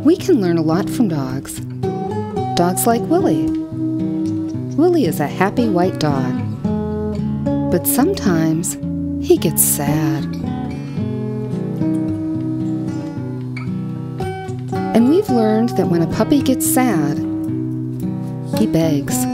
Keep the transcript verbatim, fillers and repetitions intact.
We can learn a lot from dogs. Dogs like Willy. Willy is a happy white dog, but sometimes he gets sad. And we've learned that when a puppy gets sad, he begs.